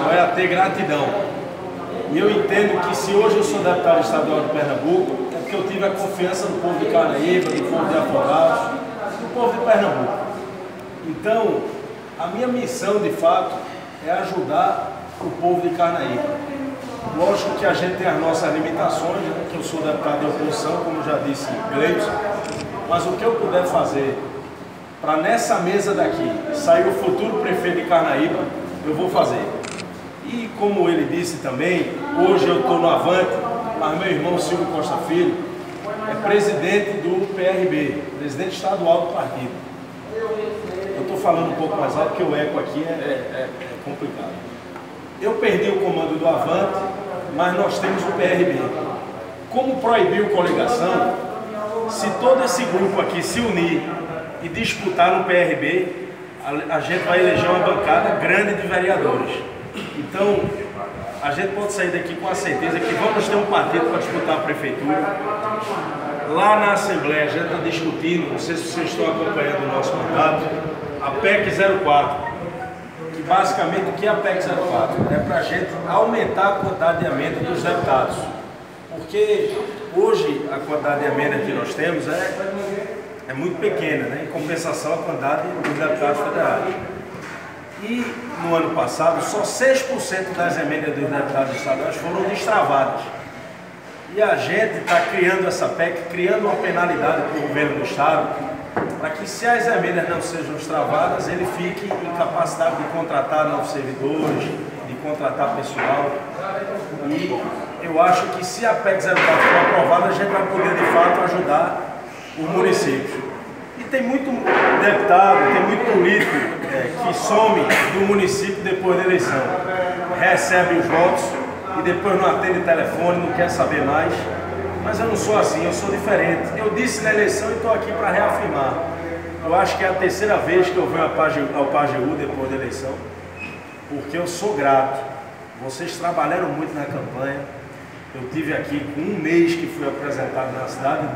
É a ter gratidão. E eu entendo que se hoje eu sou deputado estadual de Pernambuco, é porque eu tive a confiança do povo de Carnaíba, do povo de Afogados, do povo de Pernambuco. Então, a minha missão, de fato, é ajudar o povo de Carnaíba. Lógico que a gente tem as nossas limitações, né? Que eu sou deputado de oposição, como já disse Gleibson, mas o que eu puder fazer para nessa mesa daqui sair o futuro prefeito de Carnaíba, eu vou fazer. E como ele disse também, hoje eu estou no Avante, mas meu irmão Silvio Costa Filho é presidente do PRB, presidente estadual do partido. Eu estou falando um pouco mais alto porque o eco aqui é complicado. Eu perdi o comando do Avante, mas nós temos o PRB. Como proibiu coligação, se todo esse grupo aqui se unir e disputar no PRB, a gente vai eleger uma bancada grande de vereadores. Então, a gente pode sair daqui com a certeza que vamos ter um partido para disputar a prefeitura. Lá na Assembleia, a gente está discutindo, não sei se vocês estão acompanhando o nosso mandato, a PEC 04. Que basicamente, o que é a PEC 04? É para a gente aumentar a quantidade de emenda dos deputados. Porque hoje a quantidade de emenda que nós temos é muito pequena, né? Em compensação a quantidade dos deputados federais. E no ano passado, só 6% das emendas dos deputados estaduais foram destravadas. E a gente está criando essa PEC, criando uma penalidade para o governo do estado, para que se as emendas não sejam destravadas, ele fique incapacitado de contratar novos servidores, de contratar pessoal. E eu acho que se a PEC 04 for aprovada, a gente vai poder de fato ajudar os municípios. E tem muito deputado, tem muito político que some do município depois da eleição. Recebe os votos e depois não atende telefone, não quer saber mais. Mas eu não sou assim, eu sou diferente. Eu disse na eleição e estou aqui para reafirmar. Eu acho que é a terceira vez que eu venho ao PAGEU depois da eleição, porque eu sou grato. Vocês trabalharam muito na campanha. Eu tive aqui com um mês que fui apresentado na cidade,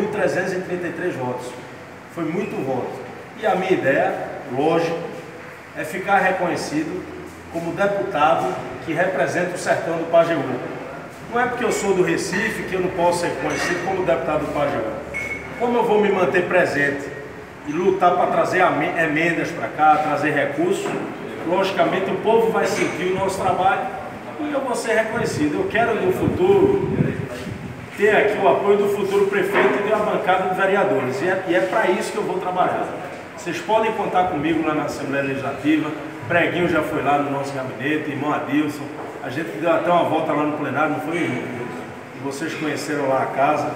2.333 votos. Foi muito voto. E a minha ideia, lógico, é ficar reconhecido como deputado que representa o sertão do PAGEU. Não é porque eu sou do Recife que eu não posso ser conhecido como deputado do PAGEU. Como eu vou me manter presente e lutar para trazer emendas para cá, trazer recursos, logicamente o povo vai sentir o nosso trabalho e eu vou ser reconhecido. Eu quero no futuro ter aqui o apoio do futuro prefeito e de uma bancada de vereadores. E é para isso que eu vou trabalhar. Vocês podem contar comigo lá na Assembleia Legislativa. Preguinho já foi lá no nosso gabinete, irmão Adilson. A gente deu até uma volta lá no plenário, não foi, irmão? E vocês conheceram lá a casa.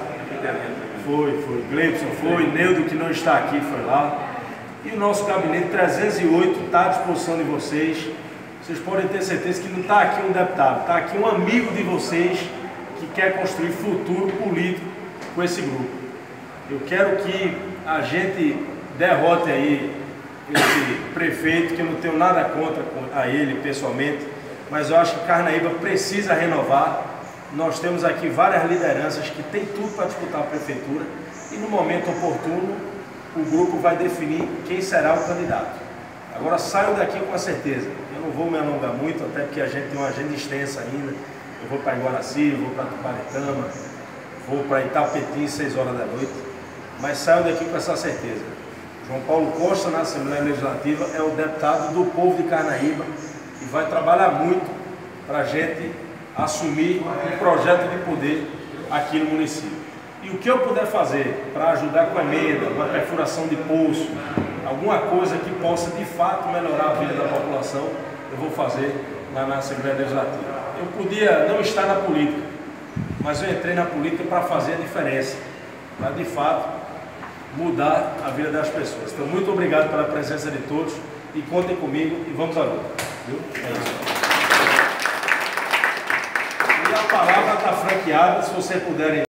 Foi. Gleibson foi, Neudo, que não está aqui, foi lá. E o nosso gabinete 308 está à disposição de vocês. Vocês podem ter certeza que não está aqui um deputado, está aqui um amigo de vocês que quer construir futuro político com esse grupo. Eu quero que a gente derrote aí esse prefeito, que eu não tenho nada contra a ele pessoalmente, mas eu acho que Carnaíba precisa renovar. Nós temos aqui várias lideranças que têm tudo para disputar a prefeitura e no momento oportuno o grupo vai definir quem será o candidato. Agora saio daqui com a certeza, eu não vou me alongar muito, até porque a gente tem uma agenda extensa ainda. Eu vou para Iguaraci, vou para Tuparetama, vou para Itapetim, 6 horas da noite, mas saio daqui com essa certeza. João Paulo Costa, na Assembleia Legislativa, é o deputado do povo de Carnaíba e vai trabalhar muito para a gente assumir um projeto de poder aqui no município. E o que eu puder fazer para ajudar com a emenda, uma perfuração de poço, alguma coisa que possa de fato melhorar a vida da população, eu vou fazer lá na Assembleia Legislativa. Eu podia não estar na política, mas eu entrei na política para fazer a diferença, para de fato mudar a vida das pessoas. Então, muito obrigado pela presença de todos e contem comigo e vamos à luta. Viu? É isso. E a palavra está franqueada, se vocês puderem.